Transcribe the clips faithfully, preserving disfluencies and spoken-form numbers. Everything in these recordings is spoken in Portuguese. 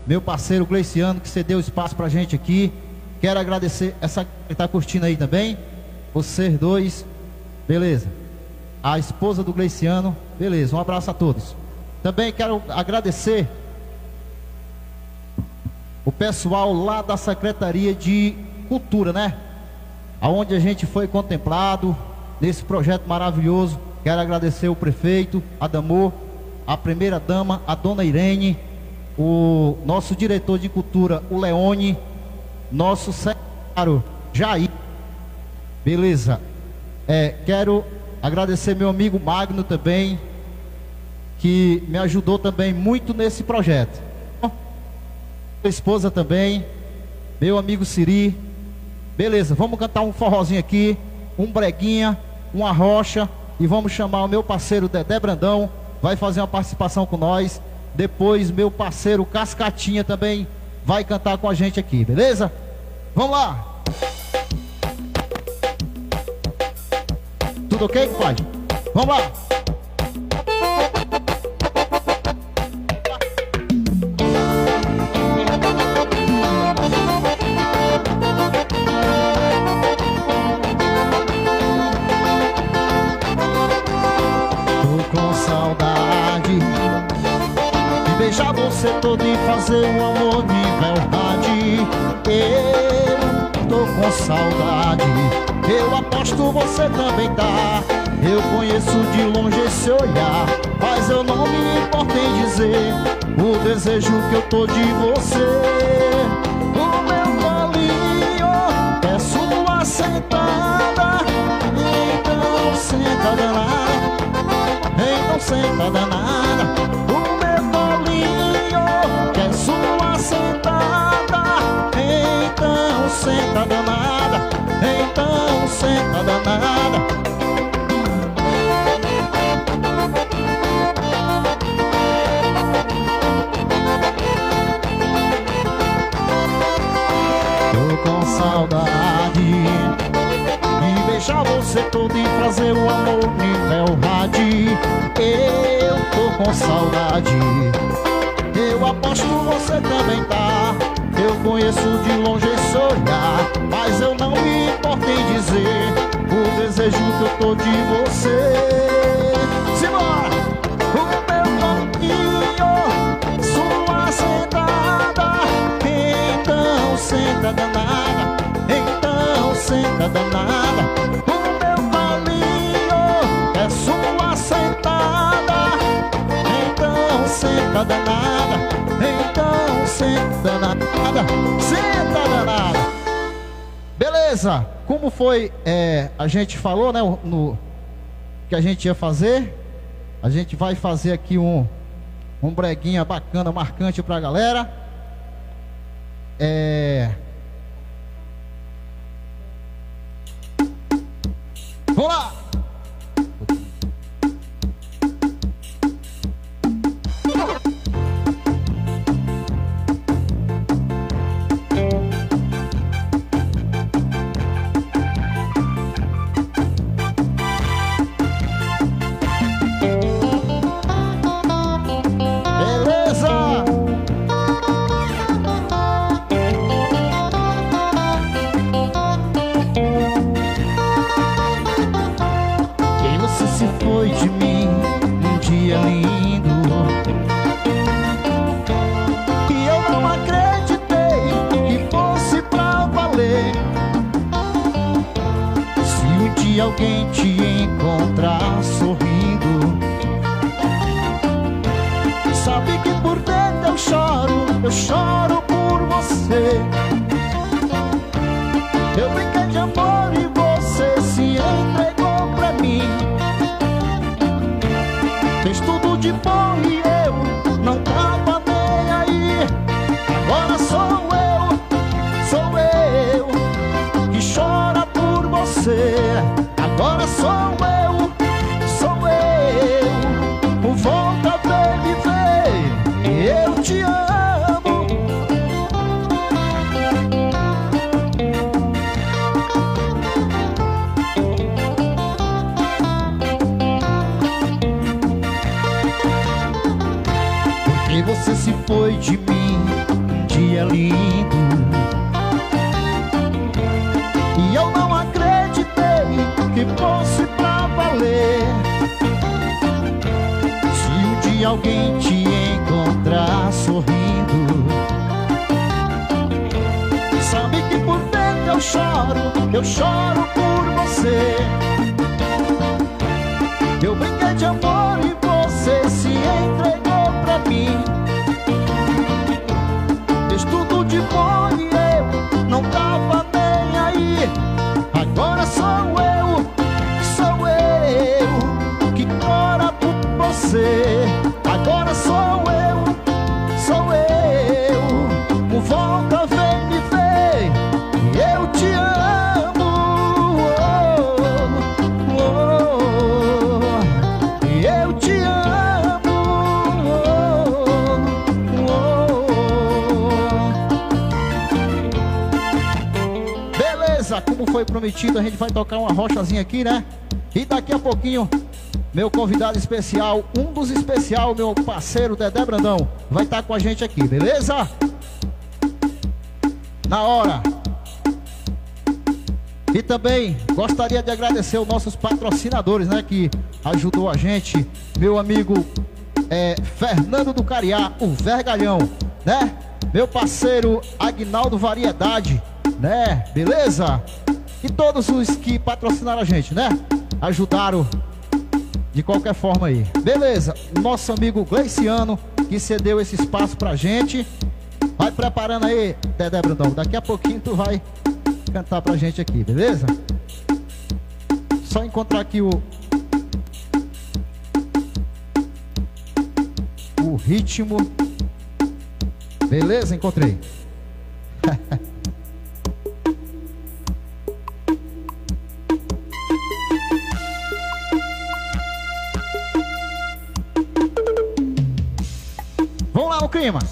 meu parceiro Gleiciano, que cedeu espaço pra gente aqui. Quero agradecer essa que tá curtindo aí também. Vocês dois, beleza. A esposa do Gleiciano, beleza. Um abraço a todos. Também quero agradecer o pessoal lá da Secretaria de Cultura, né? Aonde a gente foi contemplado nesse projeto maravilhoso. Quero agradecer o prefeito Adamor, a primeira dama, a dona Irene, o nosso diretor de cultura, o Leone, nosso secretário Jair. Beleza. É, quero agradecer meu amigo Magno também, que me ajudou também muito nesse projeto. Minha esposa também, meu amigo Siri. Beleza, vamos cantar um forrozinho aqui, um breguinha, uma rocha, e vamos chamar o meu parceiro Dedé Brandão, vai fazer uma participação com nós. Depois meu parceiro Cascatinha também vai cantar com a gente aqui, beleza? Vamos lá. Tudo ok, pai? Vamos lá. Beijar você todo e fazer um amor de verdade. Eu tô com saudade. Eu aposto você também tá. Eu conheço de longe esse olhar, mas eu não me importo em dizer o desejo que eu tô de você. O meu colinho é sua sentada. Então senta danada. Então senta danada. Quer sua sentada, então senta danada, então senta danada. Tô com saudade de beijar você todo e fazer o amor nível rádio. Eu tô com saudade. Eu aposto você também tá. Eu conheço de longe esse olhar, mas eu não me importo em dizer o desejo que eu tô de você. Simbora! O meu corpinho, sua sentada. Então senta danada, então senta danada. O meu colinho é sua sentada. Então senta danada, então senta danada, senta danada. Beleza, como foi, é, a gente falou, né, no que a gente ia fazer. A gente vai fazer aqui um um breguinha bacana, marcante pra galera. É... Vamos lá! Alguém te encontrar sorrindo, sabe que por dentro eu choro, eu choro por você. Eu brinquei de amor e você se entregou pra mim. Fez tudo de bom e eu não tava nem aí. Agora sou eu, sou eu que chora por você. Agora sou eu, sou eu. Volta, baby, vem, eu te amo. Porque você se foi de mim dia lindo. E eu não acreditei que fosse pra valer. Se um dia alguém te encontrar sorrindo, sabe que por dentro eu choro, eu choro por você. Eu brinquei de amor e você se entregou pra mim. Fez tudo de bom e eu não tava nem aí. Agora sou eu, sou eu que chora por você. Agora sou eu, sou eu. Volta, vem me ver, eu te amo. Oh, oh, eu te amo. Oh. Beleza, como foi prometido, a gente vai tocar uma rochazinha aqui, né? E daqui a pouquinho, meu convidado especial, um dos especial, meu parceiro Dedé Brandão, vai estar com a gente aqui, beleza? Na hora. E também gostaria de agradecer os nossos patrocinadores, né, que ajudou a gente. Meu amigo é, Fernando do Cariá, o Vergalhão, né? Meu parceiro Agnaldo Variedade, né? Beleza? E todos os que patrocinaram a gente, né? Ajudaram de qualquer forma aí. Beleza? Nosso amigo Gleiciano, que cedeu esse espaço pra gente. Vai preparando aí, Dedé Brandão. Daqui a pouquinho tu vai cantar pra gente aqui, beleza? Só encontrar aqui o O ritmo. Beleza? Encontrei. Vamos lá no clima.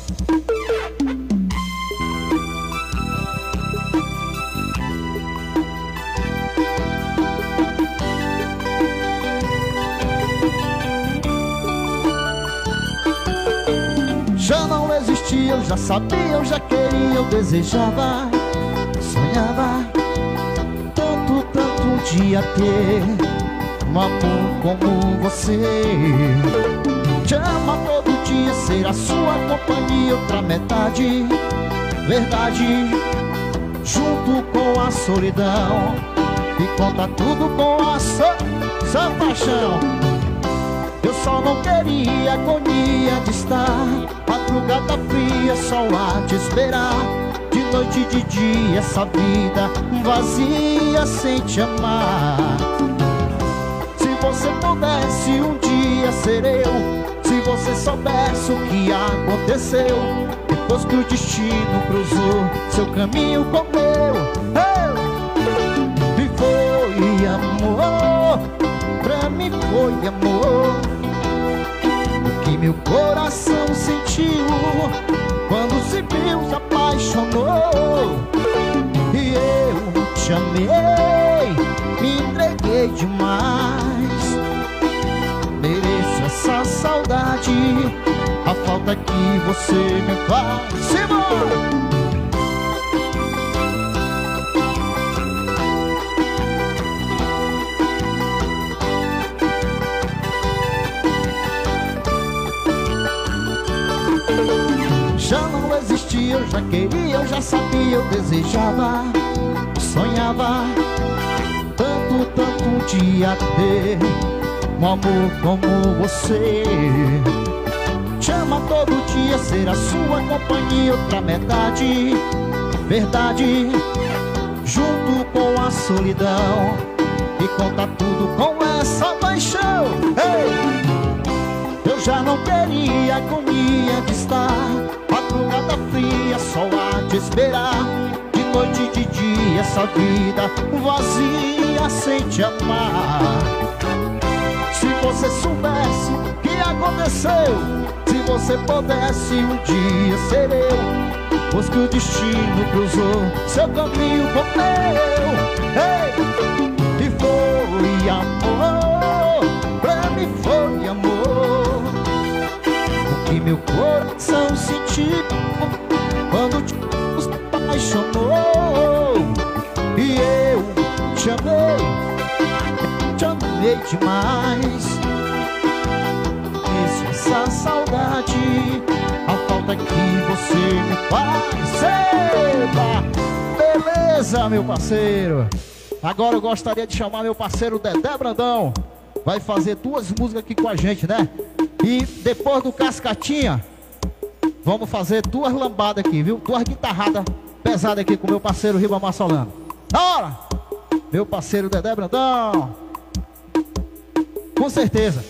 Já não existia, eu já sabia, eu já queria, eu desejava, sonhava tanto, tanto um dia ter um amor como você. Te ama todo dia, ser a sua companhia, outra metade, verdade, junto com a solidão, e conta tudo com a sua, sua paixão. Eu só não queria agonia de estar madrugada fria, só a te esperar. De noite e de dia essa vida vazia sem te amar. Se você pudesse um dia ser eu, se você soubesse o que aconteceu depois que o destino cruzou seu caminho com o meu, eu, e foi amor, pra mim foi amor, o que meu coração sentiu quando se viu, se apaixonou. E eu te amei, me entreguei demais, mereço essa saudade, a falta que você me faz. Simão! Já não existia, eu já queria, eu já sabia, eu desejava, sonhava tanto, tanto um dia ter um amor como você. Te ama todo dia, ser a sua companhia, outra metade, verdade, junto com a solidão, e conta tudo com essa paixão. Ei! Eu já não queria agonia de estar madrugada fria, só a te esperar. De noite e de dia essa vida vazia sem te amar. Se você soubesse o que aconteceu, se você pudesse um dia ser eu, pois que o destino cruzou seu caminho com o meu. Ei! E foi amor, pra mim foi amor, o que meu coração sentiu quando te amei demais. Esqueça essa saudade, a falta que você me faz. Eba! Beleza, meu parceiro. Agora eu gostaria de chamar meu parceiro Dedé Brandão. Vai fazer duas músicas aqui com a gente, né? E depois do Cascatinha, vamos fazer duas lambadas aqui, viu? Duas guitarradas pesadas aqui com meu parceiro Ribamar Solano. Na hora! Meu parceiro Dedé Brandão. Com certeza.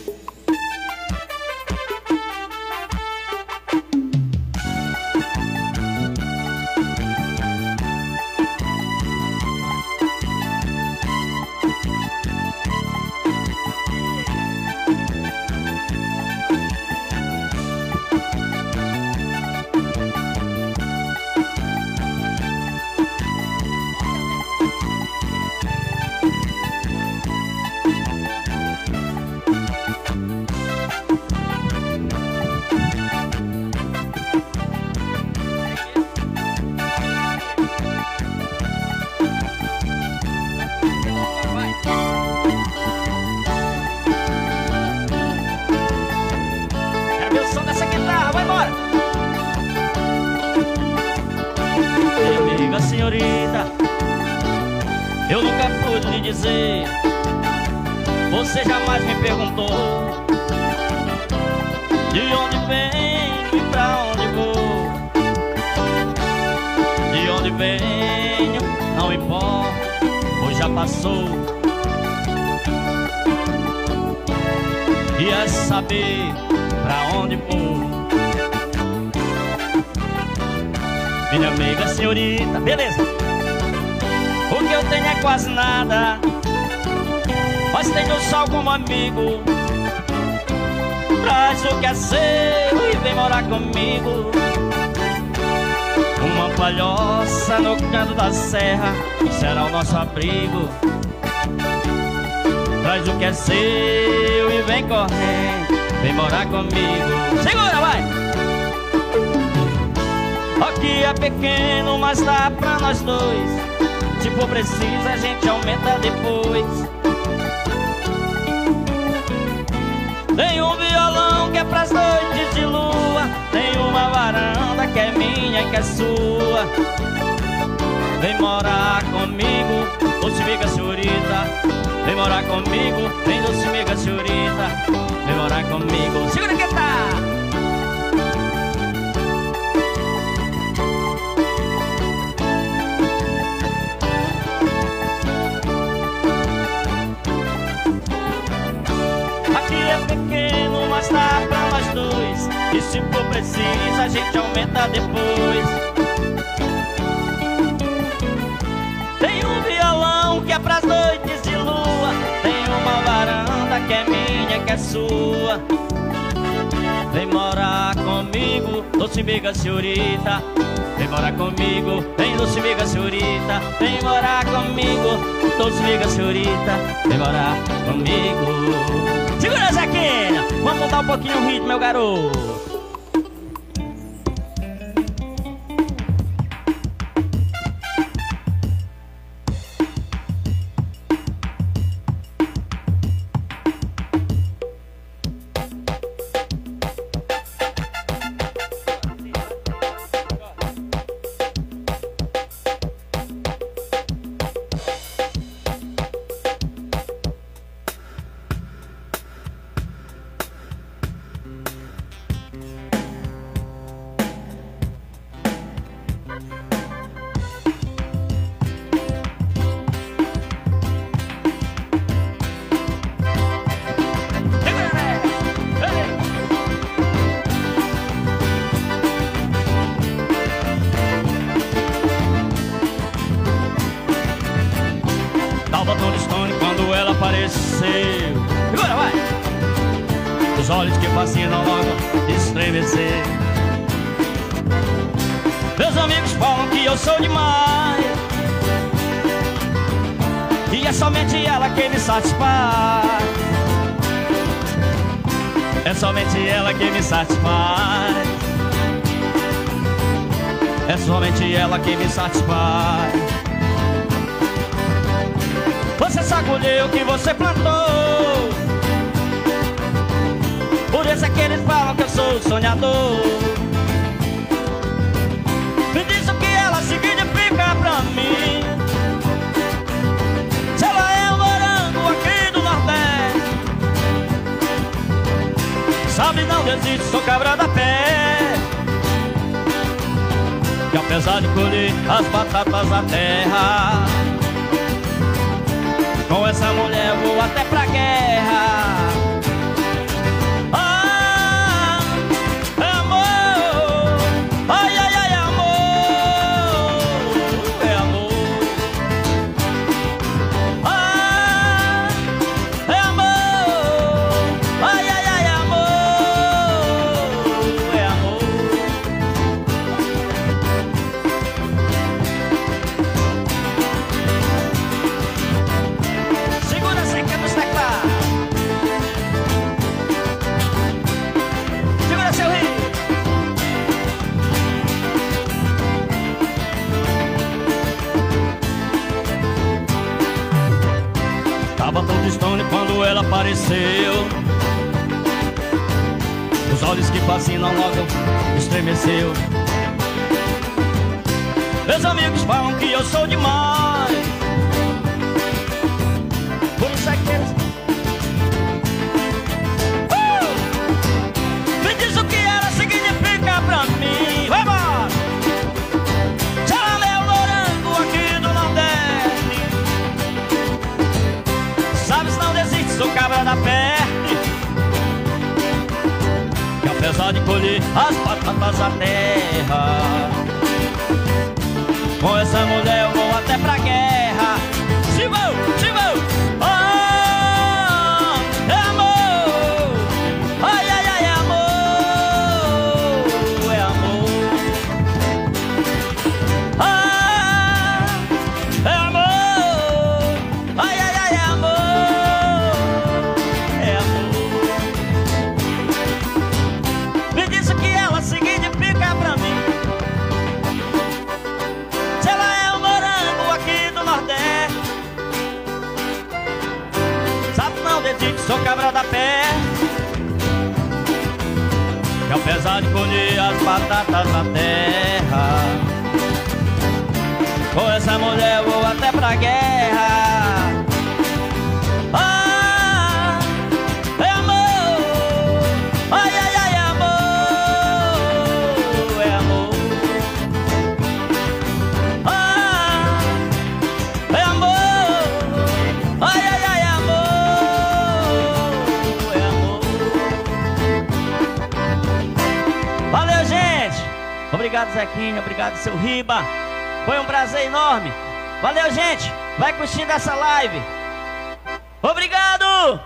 Senhorita, eu nunca pude lhe dizer, você jamais me perguntou de onde venho e pra onde vou. De onde venho não importa, pois já passou. E é saber pra onde vou. Minha amiga senhorita, beleza. O que eu tenho é quase nada, mas tenho o sol como amigo. Traz o que é seu e vem morar comigo. Uma palhoça no canto da serra será o nosso abrigo. Traz o que é seu e vem correndo, vem morar comigo. Segura, vai! Aqui é pequeno, mas dá pra nós dois. Se for preciso, a gente aumenta depois. Tem um violão que é pras noites de lua, tem uma varanda que é minha e que é sua. Vem morar comigo, doce amiga senhorita. Vem morar comigo, vem doce amiga senhorita. Vem morar comigo. Segura que tá! Mas dá pra nós dois, e se for preciso a gente aumenta depois. Tem um violão que é pras noites de lua, tem uma varanda que é minha, que é sua. Vem morar comigo, doce amiga senhorita. Vem morar comigo, vem doce amiga senhorita. Vem morar comigo, doce amiga senhorita. Vem morar comigo. Segura, Zequinha! Vamos mudar um pouquinho o ritmo, meu garoto. Quando ela apareceu, agora vai! Os olhos que fascinam logo estremecer. Meus amigos falam que eu sou demais, e é somente ela quem me satisfaz. É somente ela quem me satisfaz. É somente ela quem me satisfaz. Você só colheu o que você plantou. falam que eu sou sonhador. Me diz o que ela significa pra mim. Se ela é um morango aqui do Nordeste, sabe, não desiste, sou cabra da pé. Que apesar de colher as batatas da terra, com essa mulher eu vou até pra guerra. Ah, é amor, ai, ai, ai, amor, é amor. Ah, é amor, ai, ai, ai, amor, é amor. Segura a seca dos teclados. Segura seu rio. Tava tão distante quando ela apareceu. Os olhos que fascinam logo estremeceu. Meus amigos falam que eu sou demais. Por isso é que eles... Uh! Me diz o que ela significa pra mim. Vai embora! Se ela é o morango aqui do Nordeste, sabe, se não desiste, sou cabra da pé. Que apesar de colher as batatas da terra, com essa mulher eu vou até pra guerra. Se vou, se vou. Ah, é amor. Ai, ai, ai, é amor. É amor. Ah, é amor. Ai, ai, ai, é amor. É amor. Me diz o que ela significa pra mim. Se ela é um morango aqui do Nordeste, sabe, não desiste, sou cabra da pé. Que apesar de colher as batatas da terra, com essa mulher eu vou até pra guerra. Ah, é amor. Ai, ai, ai, amor. É amor. Ah, é amor. Ai, ai, ai, amor. É amor. Valeu, gente. Obrigado, Zequinha. Obrigado, seu Riba. Foi um prazer enorme. Valeu, gente. Vai curtindo essa live. Obrigado.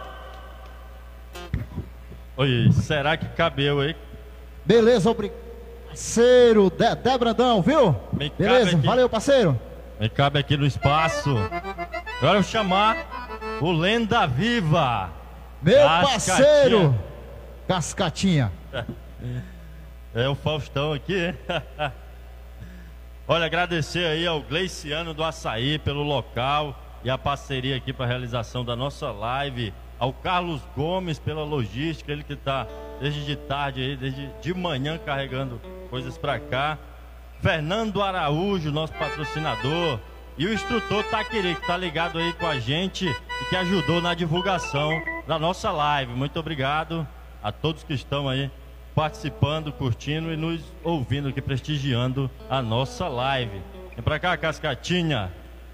Oi, será que cabeu aí? Beleza, obrigado. Parceiro, Dedé Brandão, viu? Me cabe Beleza, aqui. valeu, parceiro. Me cabe aqui no espaço. Agora eu vou chamar o Lenda Viva. Meu Cascatinha. parceiro, Cascatinha. É o Faustão aqui, hein? Olha, agradecer aí ao Gleiciano do Açaí pelo local e a parceria aqui para a realização da nossa live. Ao Carlos Gomes pela logística, ele que está desde de tarde aí, desde de manhã carregando coisas para cá. Fernando Araújo, nosso patrocinador, e o instrutor Taquiri, que está ligado aí com a gente e que ajudou na divulgação da nossa live. Muito obrigado a todos que estão aí participando, curtindo e nos ouvindo aqui, prestigiando a nossa live. Vem pra cá, Cascatinha.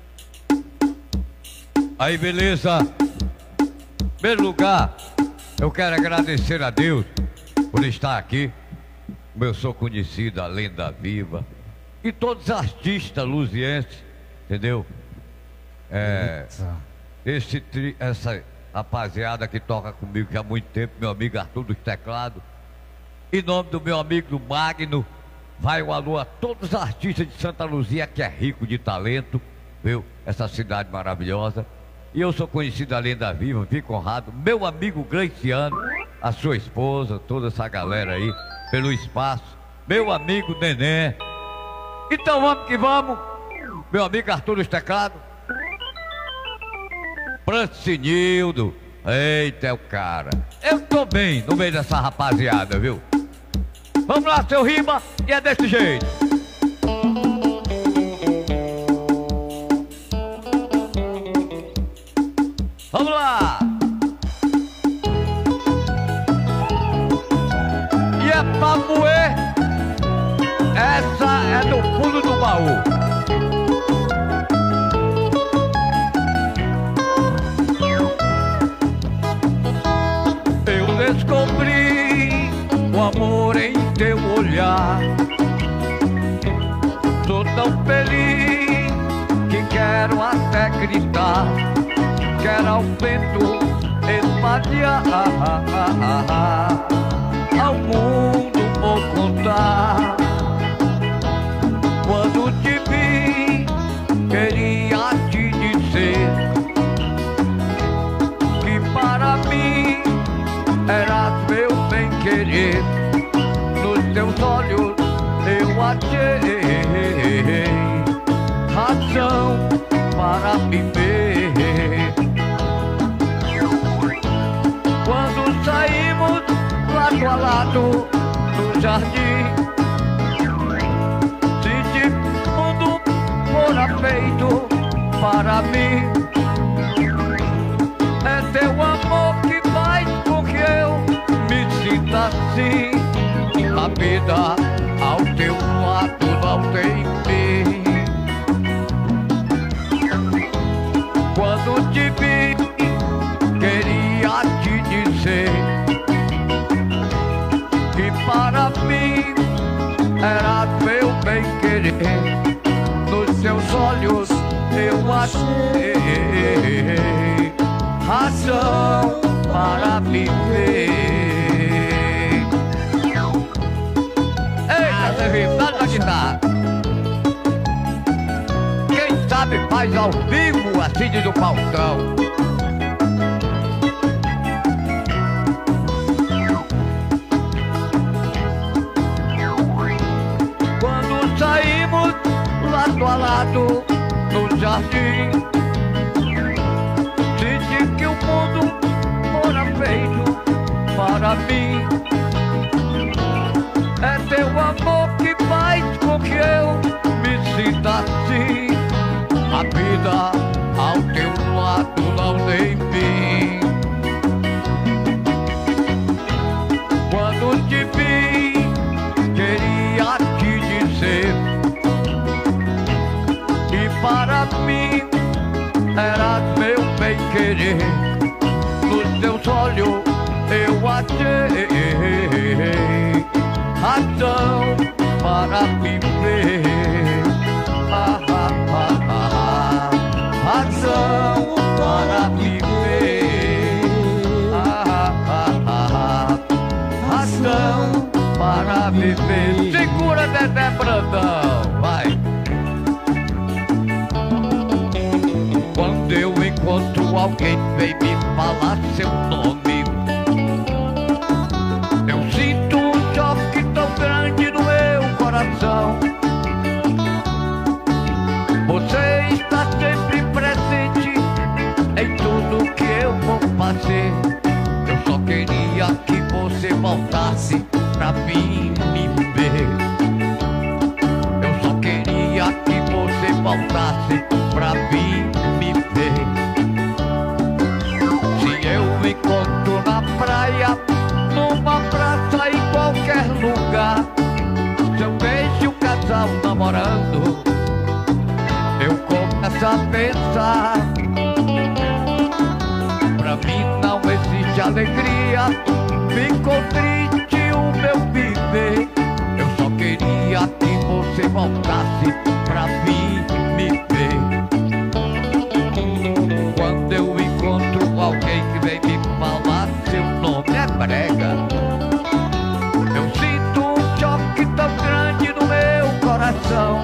Aí, beleza? Em primeiro lugar, eu quero agradecer a Deus por estar aqui. Como eu sou conhecido, a Lenda Viva, e todos os artistas luzienses, entendeu? É, esse, tri- essa rapaziada que toca comigo há muito tempo, meu amigo Arthur dos Teclados. Em nome do meu amigo do Magno, vai o alô a todos os artistas de Santa Luzia, que é rico de talento, viu? Essa cidade maravilhosa. E eu sou conhecido a Lenda Viva, fico honrado. Meu amigo Gleiciano, a sua esposa, toda essa galera aí, pelo espaço. Meu amigo Neném. Então vamos que vamos. Meu amigo Arthur dos Teclados. Francinildo, Eita, é o cara. Eu tô bem no meio dessa rapaziada, viu? Vamos lá, seu Rima, e é desse jeito. Vamos lá. E é pra moer. Essa é do fundo do baú. Eu descobri o amor em teu olhar. Tô tão feliz que quero até gritar. Quero ao vento espalhar, ao mundo vou contar. Quando te vi, queria te dizer que para mim eras meu bem-querer. Nos teus olhos eu achei razão para viver. Quando saímos lado a lado no jardim, senti tudo fora feito para mim. É teu amor que faz com que eu me sinta assim. A vida ao teu lado não tem fim. Quando te vi, queria te dizer que para mim era meu bem-querer. Nos seus olhos eu achei razão para viver. Eita, Zé, dá na guitarra. Quem sabe faz ao vivo a Cid do Faustão. Quando saímos lado a lado no jardim, senti que o mundo fora feito para mim. É teu amor que faz com que eu me sinta assim. A vida ao teu lado não tem fim. Quando te vi, queria te dizer que para mim eras meu bem-querer. Nos teus olhos eu achei razão para viver. Ah, ah, ah, ah, razão para viver. Ah, ah, ah, ah, razão para viver. Segura, Dedé Brandão, vai. Quando eu encontro alguém que vem me falar seu nome, eu sinto um choque tão grande no meu coração. Você está sempre presente em tudo que eu vou fazer. Eu só queria que você voltasse pra vir me ver. Eu só queria que você voltasse pra vir me ver. Se eu me encontro na praia, numa praça, em qualquer lugar, se eu vejo um casal namorando, eu começo a pensar. Pra mim não existe alegria, ficou triste o meu viver. Eu só queria que você voltasse pra vir me ver. Quando eu encontro alguém que vem me falar seu nome é brega, eu sinto um choque tão grande no meu coração.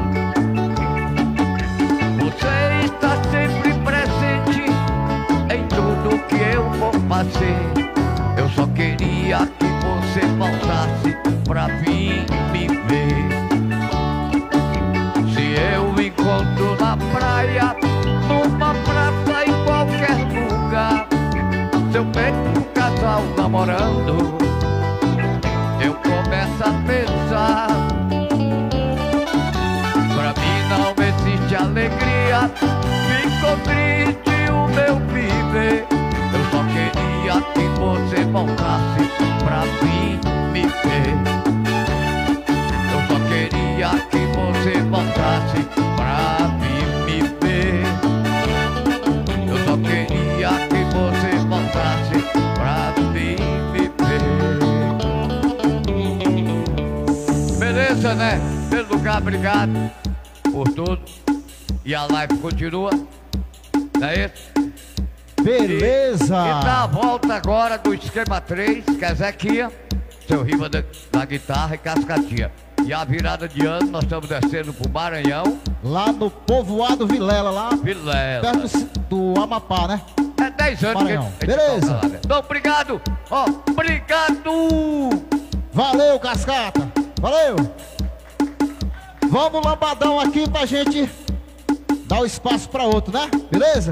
Você está sempre presente em tudo que eu vou fazer. Eu só queria que você voltasse pra vir me ver. Se voltasse pra mim me ver. Eu só queria que você voltasse pra mim me ver. Eu só queria que você voltasse pra mim me ver. Beleza, né? Em primeiro lugar, obrigado por tudo. E a live continua. Não é isso? Beleza! E, e dá a volta agora do esquema três, que é Zequinha, seu rima da, da guitarra e Cascatinha. E a virada de ano, nós estamos descendo pro Maranhão. Lá no povoado Vilela, lá Vilela. perto do, do Amapá, né? É dez anos Maranhão. que a gente Beleza. toca lá, né? Então, obrigado! Ó, obrigado! Valeu, Cascata! Valeu! Vamos lambadão aqui pra gente dar o espaço pra outro, né? Beleza?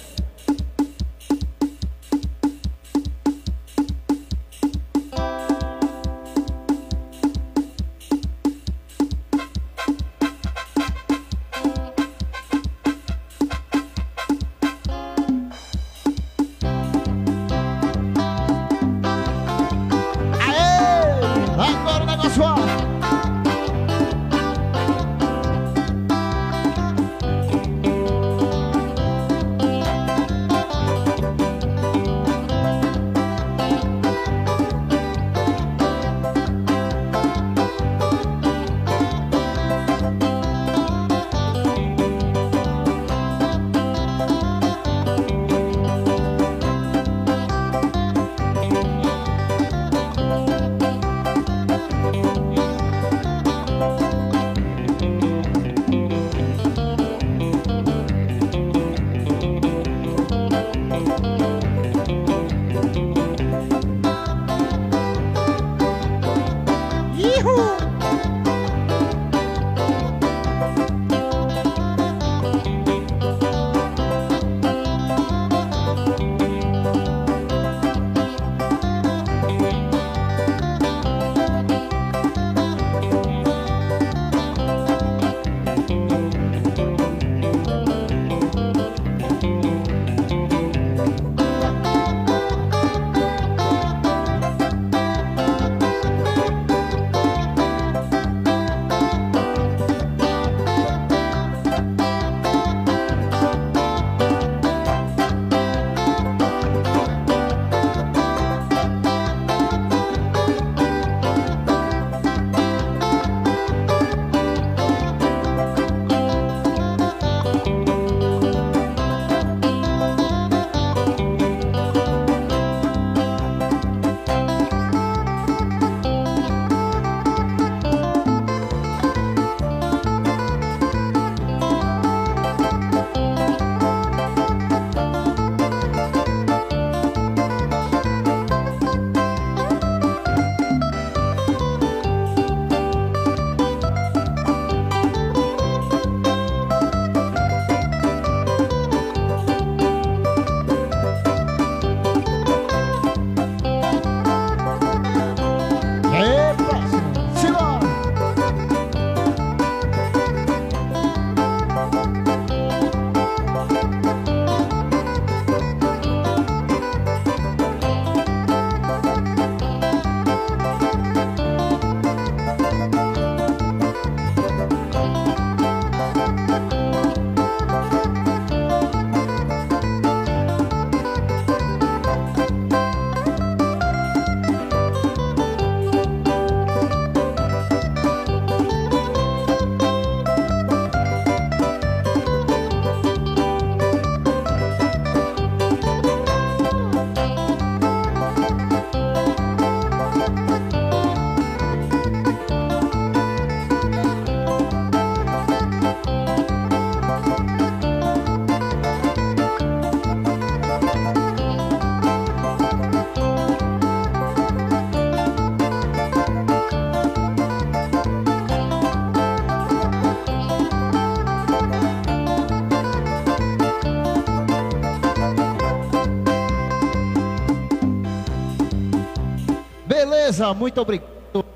Beleza, muito obrigado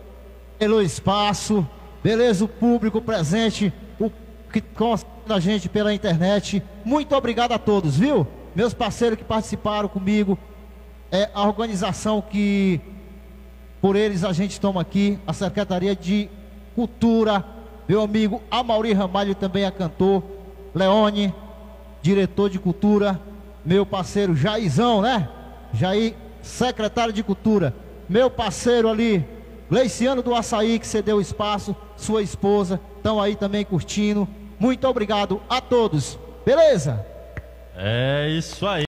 pelo espaço. Beleza, o público presente, o que consta a gente pela internet. Muito obrigado a todos, viu? Meus parceiros que participaram comigo é a organização que por eles a gente toma aqui, a Secretaria de Cultura, meu amigo Amaury Ramalho também é cantor, Leone, diretor de cultura, meu parceiro Jairzão, né? Jair, secretário de cultura, meu parceiro ali, Gleiciano do Açaí, que cedeu espaço, sua esposa, estão aí também curtindo. Muito obrigado a todos, beleza? É isso aí.